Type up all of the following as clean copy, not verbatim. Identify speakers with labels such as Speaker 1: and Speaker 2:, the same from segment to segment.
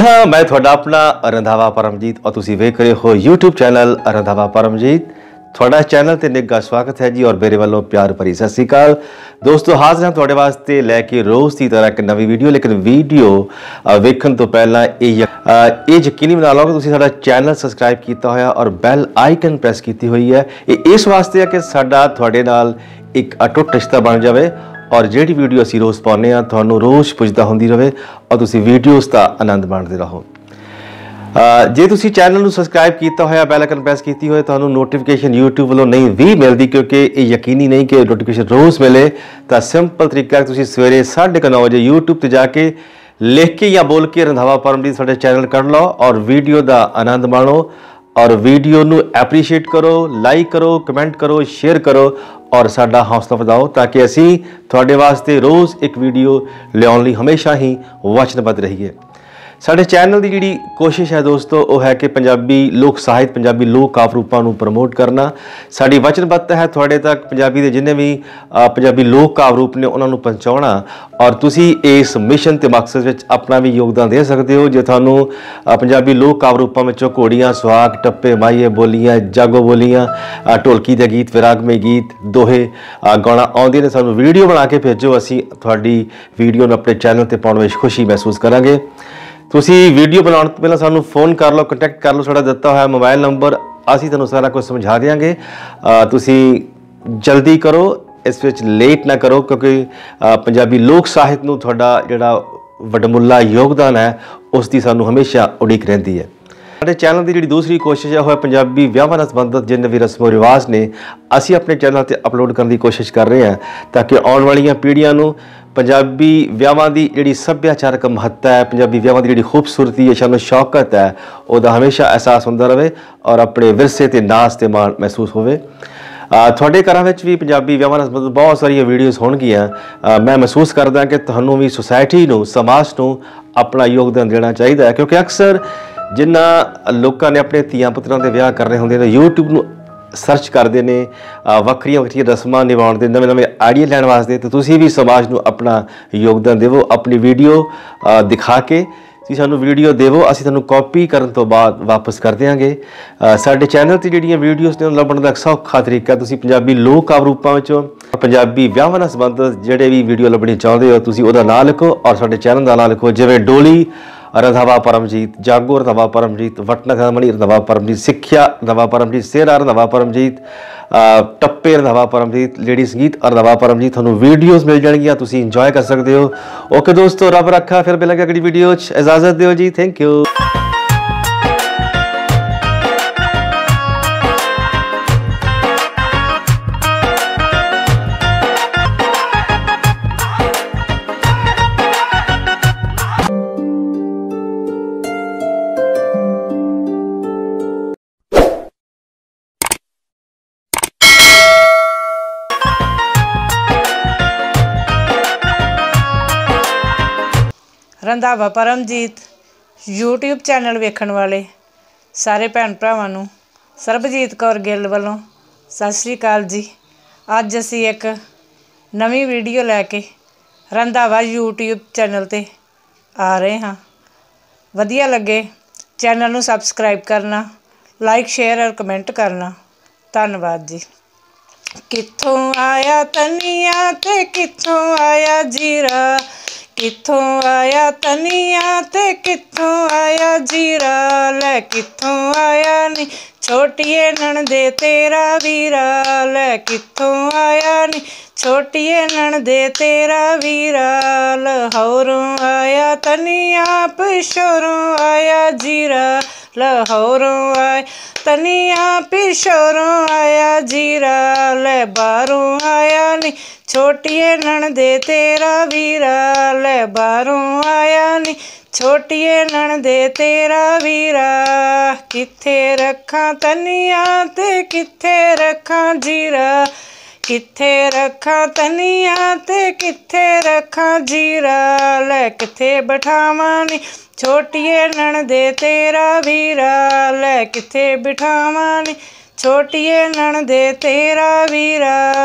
Speaker 1: हाँ, मैं थोड़ा अपना रंधावा परमजीत और तुसी वेख रहे हो यूट्यूब चैनल रंधावा परमजीत। थोड़ा चैनल ते निघा स्वागत है जी और मेरे वालों प्यार भरी सत श्री अकाल। दोस्तों हाजिर हैं थोड़े वास्ते लैके रोज़ की तरह एक नवी वीडियो। लेकिन वीडियो वेखण तो पहला ये यकीनी बना लो कि तुसी साडा चैनल सबसक्राइब किया होया और बैल आइकन प्रेस की हुई है। ये इस वास्ते है कि साडा थोड़े नाल एक अटुट रिश्ता बन जाए और जी वीडियो असी रोज़ पाने थानू रोज़ पुजदा होंदी रहे और तुसी वीडियोज़ का आनंद माणते रहो। जे तुसी चैनल नू सबसक्राइब किया होया बैल आइकन प्रेस की होए थानू नोटिफिकेशन यूट्यूब वालों नहीं भी मिलती, क्योंकि ये यकीनी नहीं कि नोटिफिकेशन रोज़ मिले। तो सिंपल तरीका है तुसी सवेरे 9:30 बजे यूट्यूब पर जाके लिख के या बोल के रंधावा परमजीत साडे चैनल कर लो और वीडियो का आनंद माणो और वीडियो नू एप्रीशिएट करो, लाइक करो, कमेंट करो, शेयर करो और साडा हौसला वधाओ ताकि असी थोड़े वास्ते रोज़ एक वीडियो लियाउण लई हमेशा ही वचनबद्ध रहिए। साडे चैनल की जी कोशिश है दोस्तों वो है कि पंजाबी लोक साहित्य, पंजाबी लोक काव्य रूपों को प्रमोट करना। साडी वचनबद्धता है थोड़े तक पंजाबी के जिन्हें भी पंजाबी लोक काव्य रूप ने उन्होंने पहुँचाना और तुसी इस मिशन के मकसद में अपना भी योगदान दे सकते हो। जो थानू पंजाबी लोक काव्य रूपों में घोड़ियाँ, सुहाग, टप्पे, माइए बोलियाँ, जागो बोलियाँ, ढोलकी के गीत, विरागमय गीत, दोहे गाना आउंदे ने, सानू वीडियो बना के भेजो। असी थोड़ी वीडियो अपने चैनल पर पाउण विच खुशी महसूस करांगे। तुसी वीडियो बनाने तो पहले सानू फोन कर लो, कंटैक्ट कर लो, साडा दिता हुआ मोबाइल नंबर, असी तुहानू सारा कुछ समझा देंगे। तुसी जल्दी करो, इस विच लेट ना करो, क्योंकि पंजाबी लोक साहित्य नू तुहाडा जिहड़ा वडमुला योगदान है उसकी सानू हमेशा उड़ीक रहिंदी है। साडे चैनल की जी दूसरी कोशिश है वह पंजाबी विआहां नाल संबंधित जिन्ने भी रस्मों रिवाज ने असी अपने चैनल पर अपलोड करने की कोशिश कर रहे हैं ताकि आने वाली पीढ़ियां नू पंजाबी विआहां की जिहड़ी सभ्याचारक महत्ता है, पंजाबी विआहां की जिहड़ी खूबसूरती है, शानो शौकत है, वह हमेशा एहसास होंदा रहे और अपने विरसे ते नाज ते मान महसूस होवे। थोड़े घरां विच भी पंजाबी विआहां नाल संबंधित बहुत सारिया वीडियोज़ होणगियां। मैं महसूस करदा कि तुहानू भी सोसाइटी नू, समाज नू अपना योगदान देना चाहिए, क्योंकि अक्सर जिन्ना लोगों ने अपने धीआं पुत्रां दे विआह करने होंदे ने यूट्यूब नू सर्च करते हैं वक्रिया वक्रिया रस्मां निभाउण दे नवे नवे आइडिया लैण वास्ते। तो तुसी भी समाज नू अपना योगदान देवो, अपनी वीडियो दिखा के तुसीं सानू वीडियो देवो, असीं तुहानू कॉपी करन तो बाद वापस कर देंगे। साडे चैनल ते जिहड़ियां वीडियोज़ ने लभण दा सौखा तरीका, तुसीं पंजाबी लोक काव्य रूपां विचों पंजाबी विआहां नाल संबंधित जिहड़े भी वीडियो लभणी चाहुंदे हो तुसीं उहदा नाम लिखो और साडे चैनल दा नाम लिखो, जिवें डोली रंधावा परमजीत, जागो रंधावा परमजीत, वटनगरमणी रंधावा परमजीत, सिक्ख्या रंधावा परमजीत, सेहरा रंधावा परमजीत, टप्पे रंधावा परमजीत, लेडी संगीत रंधावा परमजीत। थानू वीडियोज़ मिल जाएगियां, तुसीं इंजॉय कर सकते हो। ओके दोस्तों, रब रखा, फिर मिलेंगे अगली वीडियो। इजाज़त दिओ जी, thank you.
Speaker 2: Randhawa Paramjit YouTube channel वेखण वाले सारे भैन भरावां नूं सरबजीत कौर गिल वालों सत श्री अकाल जी। अज असी एक नवी वीडियो लैके रंधावा यूट्यूब चैनल ते आ रहे हाँ। वधिया लगे चैनल नूं सबसक्राइब करना, लाइक शेयर और कमेंट करना। धन्नवाद जी। कित्थों आया तनिया ते कित्थों आया जीरा, कित्थों आया तनिया ते कित्थों आया जीरा, लै कित्थों आया नी छोटिए नणदे तेरा वीरा, लै कित्थों आया नी छोटिए नणदे तेरा वीरा, लाहौरों आया तनिया पिछोरों आया जीरा, लाहौरों आया तनिया पिछोरों आया जीरा, लै बाहरों आया नी छोटिए नणदे तेरा वीरा, लै बाहरों आया नी छोटिए नणदे तेरा वीरा, कित्थे रखां तनिया ते कित्थे रखां जीरा, कित्थे रखां तनिया ते कित्थे रखां जीरा, लै कित्थे बिठावां नी छोटिए नणदे तेरा वीरा, लै कित्थे बिठावां नी छोटिए नणदे तेरा वीरा,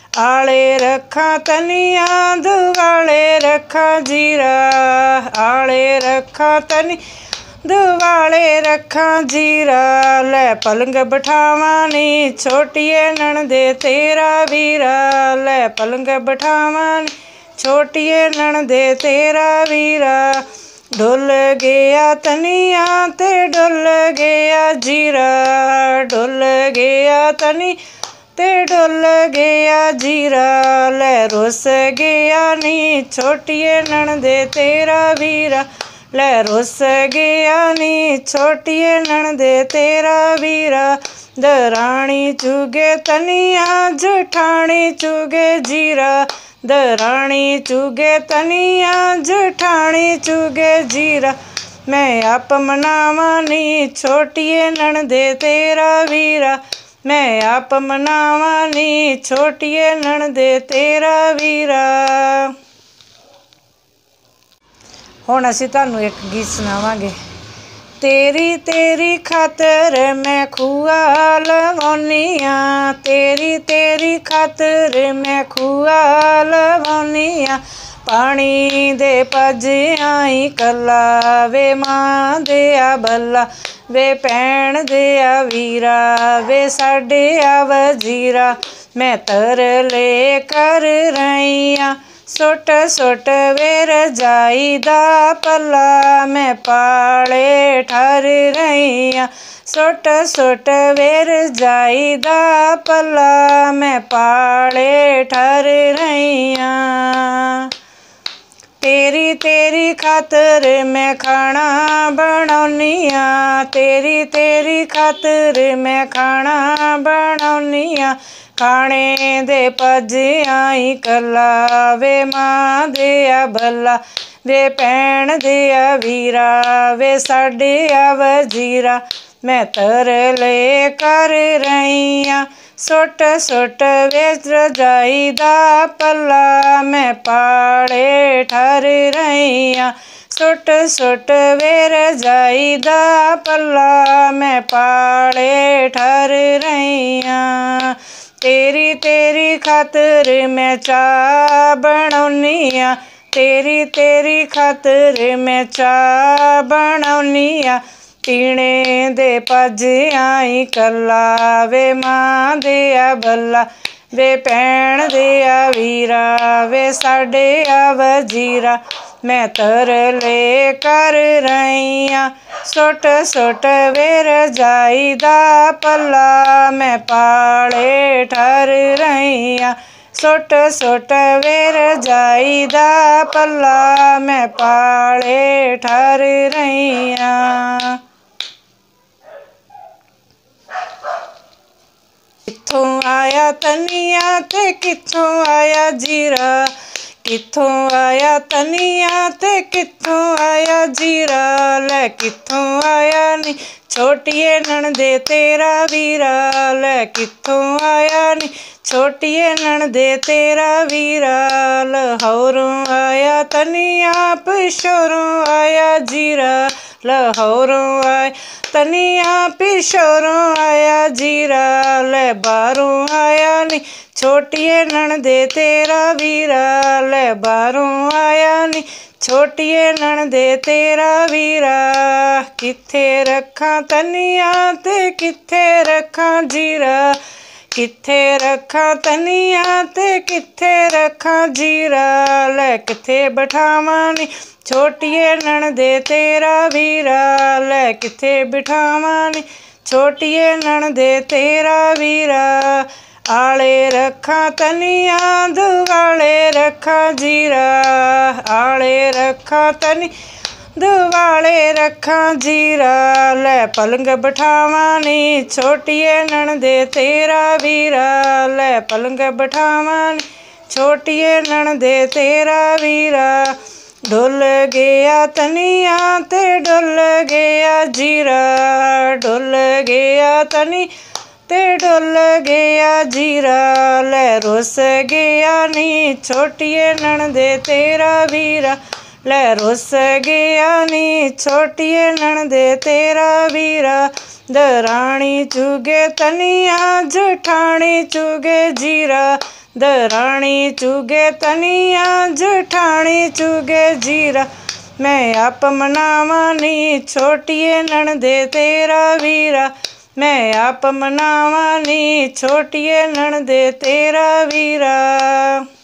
Speaker 2: आले रखा तनिया दुआले रखा जीरा, आले रखा तनी दुआले रखा जीरा। लै पलंग बिठावा नी छोटिए नणदे तेरा वीरा, लै पलंग बिठावा नी छोटिए नणदे तेरा वीरा। डुल गया तनिया ते डुल गया जीरा, डुल गया तनी ते डुल गया जीरा। लै रुस गया नी छोटिए नणदे तेरा वीरा, लै रुस गया नी छोटिए नणदे तेरा वीरा। दराणी चुगे तनिया जठाणी चुगे जीरा, दराणी चुगे तनिया जठाणी चुगे जीरा। मैं आप मनावा नी छोटिए नणदे तेरा वीरा, मैं आप मनावा नी छोटिए नणदे तेरा वीरा। हुण असीं तुहानूं एक गीत सुणावांगे। तेरी तेरी खातर मैं खूआ लवाउनी आ, तेरी तेरी खातर मैं खूआ लवाउनी आ। पानी दे पज आई कला वे मां दे आ बल्ला, वे भैन दे आ वीरा, वे साडे आ वजीरा। मैं तरले कर रही आ सुट सुट वे रजाई दा पला, मैं पाले ठर रही आ सुट सुट वे रजाई दा पला, मैं पाले ठर रही आ। तेरी तेरी खातर मैं खाना बनाउनी आ, तेरी तेरी खातर मैं खाना बनाउनी आ। खाने दे पज आई कला वे मां दे आ भला, वे भैन दे आ वीरा, वे साडे आ वजीरा। मैं तरले कर रही आ सुट सुट वे रजाई दा पला, मैं पाले ठर रही आ सुट सुट वे रजाई दा पला, मैं पाले ठर रही आ। तेरी तेरी खातर मैं चाह बनाउनी आ, तेरी तेरी खातर मैं चाह बनाउनी आ। पीने दे पज आई कला वे मां दे आ भला, वे भैन दे आ वीरा, वे साडे आ वजीरा। मैं तरले कर रही आ सुट सुट वे रजाई दा पला, मैं पाले ठर रही आ सुट सुट वे रजाई दा पला, मैं पाले ठर रही आ। कित्थों आया तनिया ते कित्थों आया जीरा, कित्थों आया तनिया ते कित्थों आया जीरा। लै कित्थों आया नी छोटिए नणदे तेरा वीरा, लै कित्थों आया नी छोटिए नणदे तेरा वीरा। लाहौरों आया तनिया पिछोरों आया जीरा, लाहौरों आया तनिया पिछोरों आया जीरा। लै बाहरों आया नी छोटिए नणदे तेरा वीरा, लै बाहरों आया नी छोटिए नणदे तेरा वीरा। कित्थे रखां तनिया ते कित्थे रखां जीरा, कित्थे रखां तनिया ते कित्थे रखां जीरा। लै कित्थे बिठावां नी छोटिए नणदे तेरा वीरा, लै कित्थे बिठावां नी छोटिए नणदे तेरा वीरा। आले रखा तनिया दुआले रखा जीरा, आले रखा तनी दुआले रखा जीरा। लै पलंग बिठावा नी छोटिए नणदे तेरा वीरा, लै पलंग बिठावा नी छोटिए नणदे तेरा वीरा। डुल गया तनिया ते डुल गया जीरा, डुल गया तनी ते डुल गया जीरा। लै रुस गया नी छोटिए नणदे तेरा वीरा, ਲੈ ਰੁੱਸ ਗਿਆ ਨੀ ਛੋਟੀਏ ਨਣਦੇ ਤੇਰਾ ਵੀਰਾ। ਦਰਾਣੀ ਚੁਗੇ ਤਨੀਆ ਜਠਾਣੀ ਚੁਗੇ ਜੀਰਾ। ਦਰਾਣੀ ਚੁਗੇ ਤਨੀਆ ਜਠਾਣੀ ਚੁਗੇ ਜੀਰਾ। ਮੈਂ ਆਪ ਮਨਾਵਾਂ ਨੀ ਛੋਟੀਏ ਨਣਦੇ ਤੇਰਾ ਵੀਰਾ। ਮੈਂ ਆਪ ਮਨਾਵਾਂ ਨੀ ਛੋਟੀਏ ਨਣਦੇ ਤੇਰਾ ਵੀਰਾ।